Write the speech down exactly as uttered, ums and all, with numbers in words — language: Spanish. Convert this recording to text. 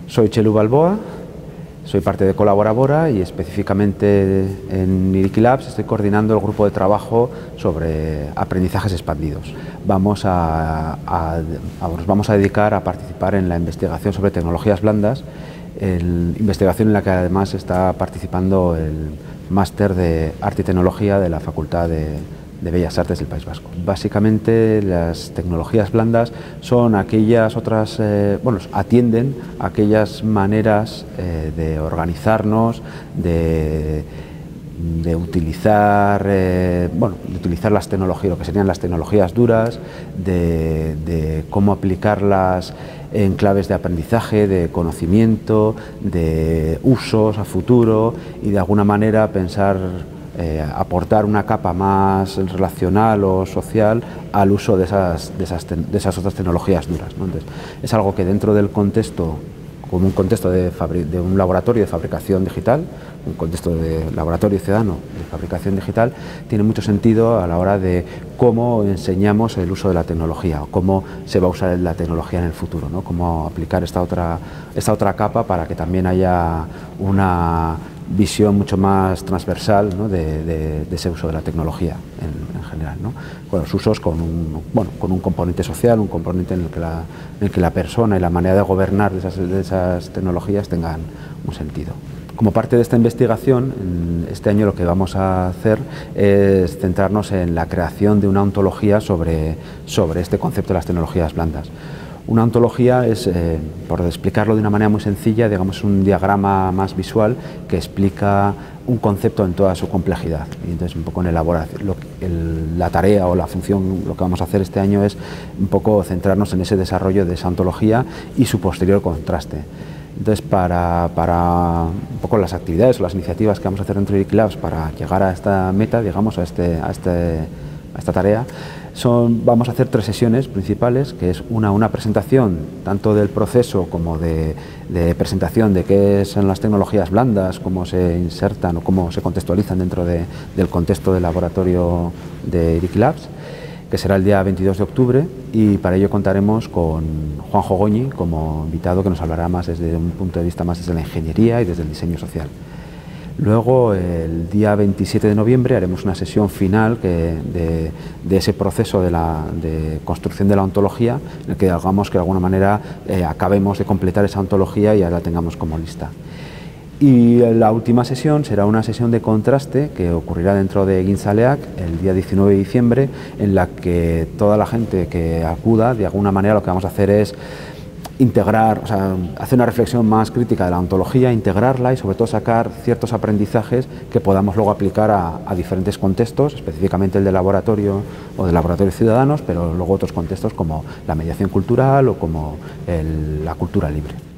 Soy Chelu Balboa, soy parte de Colaborabora y específicamente en Irikilabs estoy coordinando el grupo de trabajo sobre aprendizajes expandidos. Vamos a, a, a, nos vamos a dedicar a participar en la investigación sobre tecnologías blandas, el, investigación en la que además está participando el máster de Arte y Tecnología de la Facultad de, de Bellas Artes del País Vasco. Básicamente las tecnologías blandas son aquellas otras, eh, bueno, atienden a aquellas maneras eh, de organizarnos, de, de utilizar, eh, bueno, de utilizar las tecnologías, lo que serían las tecnologías duras, de, de cómo aplicarlas en claves de aprendizaje, de conocimiento, de usos a futuro y de alguna manera pensar Eh, aportar una capa más relacional o social al uso de esas, de esas, de esas otras tecnologías duras, ¿no? Entonces, es algo que dentro del contexto, como un contexto de, de un laboratorio de fabricación digital, un contexto de laboratorio ciudadano de fabricación digital, tiene mucho sentido a la hora de cómo enseñamos el uso de la tecnología, o cómo se va a usar la tecnología en el futuro, ¿no? Cómo aplicar esta otra, esta otra capa para que también haya una visión mucho más transversal, ¿no? de, de, de ese uso de la tecnología en, en general, ¿no? Con los usos con un, bueno, con un componente social, un componente en el, que la, en el que la persona y la manera de gobernar de esas, de esas tecnologías tengan un sentido. Como parte de esta investigación, este año lo que vamos a hacer es centrarnos en la creación de una ontología sobre, sobre este concepto de las tecnologías blandas. Una ontología es, eh, por explicarlo de una manera muy sencilla, digamos un diagrama más visual que explica un concepto en toda su complejidad. Y entonces un poco en elaboración, lo, el, la tarea o la función, lo que vamos a hacer este año es un poco centrarnos en ese desarrollo de esa ontología y su posterior contraste. Entonces, para, para un poco las actividades o las iniciativas que vamos a hacer dentro de Irikilabs para llegar a esta meta, digamos, a, este, a, este, a esta tarea, son, vamos a hacer tres sesiones principales, que es una, una presentación tanto del proceso como de, de presentación de qué son las tecnologías blandas, cómo se insertan o cómo se contextualizan dentro de, del contexto del laboratorio de Irikilabs, que será el día veintidós de octubre, y para ello contaremos con Juanjo Goñi como invitado, que nos hablará más desde un punto de vista más desde la ingeniería y desde el diseño social. Luego, el día veintisiete de noviembre, haremos una sesión final que de, de ese proceso de, la, de construcción de la ontología, en el que hagamos que de alguna manera eh, acabemos de completar esa ontología y ya la tengamos como lista. Y la última sesión será una sesión de contraste que ocurrirá dentro de Gintzaleak el día diecinueve de diciembre, en la que toda la gente que acuda, de alguna manera lo que vamos a hacer es integrar, o sea, hacer una reflexión más crítica de la ontología, integrarla y sobre todo sacar ciertos aprendizajes que podamos luego aplicar a, a diferentes contextos, específicamente el de laboratorio o de laboratorios ciudadanos, pero luego otros contextos como la mediación cultural o como el, la cultura libre.